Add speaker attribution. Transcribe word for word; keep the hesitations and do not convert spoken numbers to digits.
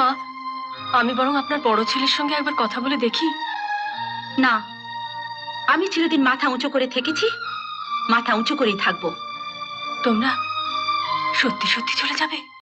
Speaker 1: মা, আমি বরং আপনার বড় ছেলের সঙ্গে একবার কথা বলে দেখি।
Speaker 2: না, আমি চিরদিন মাথা উঁচু করে থেকেছি, মাথা উঁচু করেই থাকবো।
Speaker 1: তোমরা সত্যি সত্যি চলে যাবে?